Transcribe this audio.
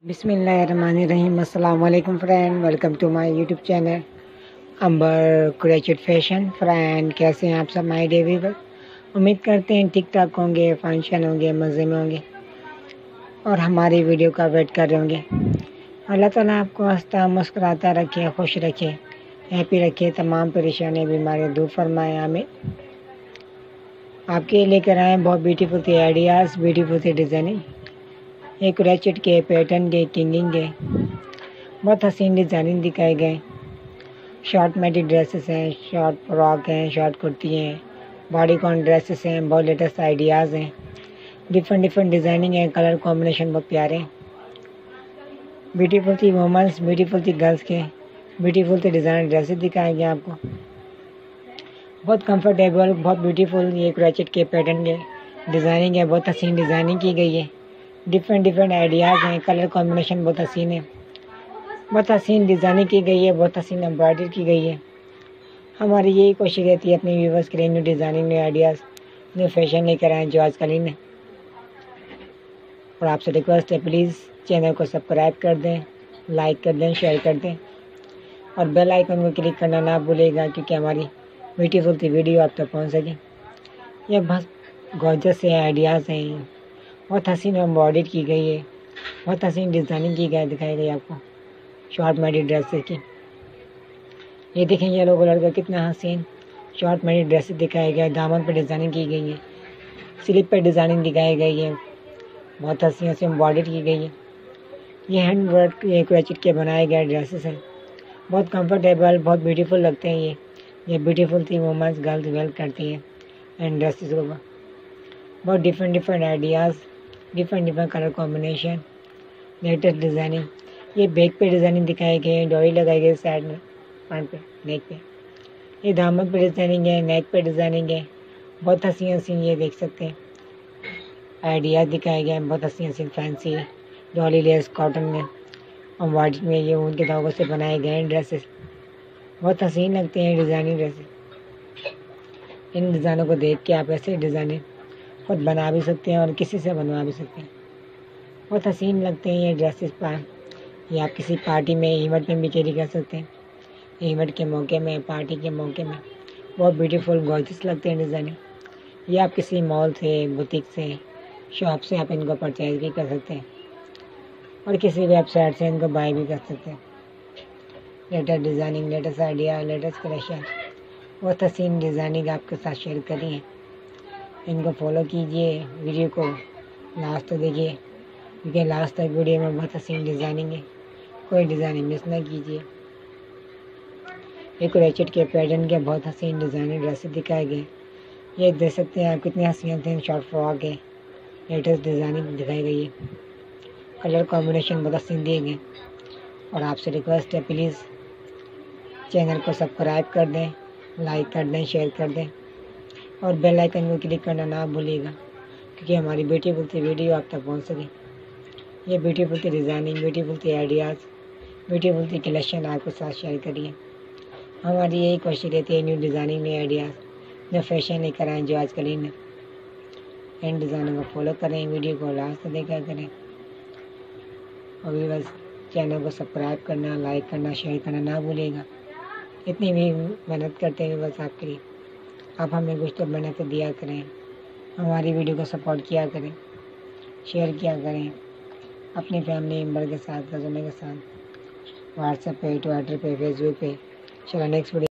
बिस्मिल्लाहिर्रहमानिर्रहीम। अस्सलाम वालेकुम friend, welcome to my YouTube channel Amber crochet fashion. Friend कैसे हैं आप सब माय डे व्यूअर? उम्मीद करते हैं ठीक ठाक होंगे, फंक्शन होंगे, मज़े में होंगे और हमारी वीडियो का वेट कर रहे होंगे। अल्लाह ताला आपको हंसता मुस्कुराता रखे, खुश रखे, हैप्पी रखे, तमाम परेशानी बीमारियाँ दूर फरमाए, आमीन। आपके लेकर आए बहुत ब्यूटीफुल सी आइडियाज़, ब्यूटीफुल सी डिज़ाइनिंग, एक क्रेचेट के पैटर्न के किंगिंग के बहुत हसीन डिज़ाइनिंग दिखाए गए। शॉर्ट मैटी ड्रेसेस हैं, शॉर्ट फ्रॉक हैं, शॉर्ट कुर्ती हैं, बॉडी कॉन ड्रेसेस हैं, बहुत लेटेस्ट आइडियाज़ हैं, डिफरेंट डिज़ाइनिंग है, कलर कॉम्बिनेशन बहुत प्यारे हैं। ब्यूटीफुल सी वुमेंस, ब्यूटीफुल सी गर्ल्स के ब्यूटीफुल सी डिज़ाइन ड्रेसेस दिखाए गए आपको। बहुत कंफर्टेबल, बहुत ब्यूटीफुल ये क्रेचेट के पैटर्न के डिज़ाइनिंग है, बहुत हसीन डिज़ाइनिंग की गई है। डिफरेंट आइडियाज़ हैं, कलर कॉम्बिनेशन बहुत हसीन है, बहुत हसीन डिज़ाइनिंग की गई है, बहुत हसीन एम्ब्रॉयडरी की गई है। हमारी यही कोशिश रहती है अपने व्यूवर्स के लिए new designing, new ideas, new fashion लेकर आएँ जो आजकल इन है। और आपसे रिक्वेस्ट है प्लीज़ चैनल को सब्सक्राइब कर दें, लाइक कर दें, शेयर कर दें और बेल आइकन को क्लिक करना ना भूलेगा, क्योंकि हमारी ब्यूटीफुल सी वीडियो आप तक पहुँच सके। यह बहुत गॉर्जियस से आइडियाज़ हैं, बहुत हसीन एम्ब्रॉयडरी की गई है, बहुत हसीन डिज़ाइनिंग की गई दिखाई गई आपको शॉर्ट मैडी ड्रेसेस की। ये देखें येलो कलर का कितना हसीन शॉर्ट मैडी ड्रेसेस दिखाया गया है, दामन पर डिज़ाइनिंग की गई है, स्लीप पर डिज़ाइनिंग दिखाई गई है, बहुत हसीन हसीन एम्ब्रॉयडरी की गई है। ये हैंड वर्क ये क्रेचेट के बनाए गए ड्रेसेस हैं, बहुत कंफर्टेबल, बहुत ब्यूटीफुल लगते हैं। ये ब्यूटीफुल थी वुमेंस गर्ल्स वेयर करती हैं एंड ड्रेसेस को। बहुत different ideas, different colour combination, latest designing. ये बैक पे डिज़ाइनिंग दिखाई गई है, डोरी लगाई गई साइड में, फ्रंट पे, नेक पे। ये दामन पे डिज़ाइनिंग है, नेक पे डिज़ाइनिंग है, बहुत हसीन हसीन ये देख सकते हैं आइडियाज़ दिखाए गए हैं, बहुत हसीन हसीन फैंसी डॉली लेस कॉटन में और वाइट में ये ऊन के धागों से बनाए गए हैं ड्रेसेस, बहुत हसीन लगते हैं डिज़ाइनिंग ड्रेसेस। इन डिज़ाइनों को देख के आप ऐसे डिज़ाइनिंग खुद बना भी सकते हैं और किसी से बनवा भी सकते हैं, बहुत हसीन लगते हैं ये ड्रेसेस पर। ये आप किसी पार्टी में, इवेंट में भी कैरी कर सकते हैं, इवेंट के मौके में, पार्टी के मौके में बहुत ब्यूटीफुल गॉर्जियस लगते हैं डिज़ाइनिंग। ये आप किसी मॉल से, बुटीक से, शॉप से आप इनको परचेज भी कर सकते हैं और किसी वेबसाइट से इनको बाय भी कर सकते हैं। Latest designing, latest idea, latest collection, बहुत हसीन डिज़ाइनिंग आपके साथ शेयर करी है। इनको फॉलो कीजिए, वीडियो को लास्ट तक देखिए, क्योंकि लास्ट तक वीडियो में बहुत हसीन डिज़ाइनिंग है, कोई डिज़ाइनिंग मिस ना कीजिए। एक क्रेचेट के पैटर्न के बहुत हसीन डिज़ाइनिंग ड्रेसेस दिखाए गए। ये देख सकते हैं आप कितने हसीन हसीन शॉर्ट फ्रॉक है, लेटेस्ट डिज़ाइनिंग दिखाई गई है, कलर कॉम्बिनेशन बहुत हसीन दिए गए। और आपसे रिक्वेस्ट है प्लीज़ चैनल को सब्सक्राइब कर दें, लाइक कर दें, शेयर कर दें और बेल आइकन को क्लिक करना ना भूलिएगा, क्योंकि हमारी ब्यूटीफुल सी वीडियो आप तक पहुंच सके। ये ब्यूटीफुल सी डिज़ाइनिंग, ब्यूटीफुल सी आइडियाज़, ब्यूटीफुल सी कलेक्शन आपके साथ शेयर करिए। हमारी यही कोशिश रहती है new designing, new ideas, new fashion लेकर आएँ जो आजकल इन डिज़ाइनों को फॉलो करें, वीडियो को लास्ट तक देखा करें और भी बस चैनल को सब्सक्राइब करना, लाइक करना, शेयर करना ना भूलिएगा। इतनी भी मेहनत करते हैं बस आपके लिए, आप हमें कुछ तो मेहनत दिया करें, हमारी वीडियो को सपोर्ट किया करें, शेयर किया करें अपनी फैमिली मेम्बर के साथ, कज़न के साथ, व्हाट्सएप पे, ट्विटर पे, फेसबुक पे। चलो नेक्स्ट वीडियो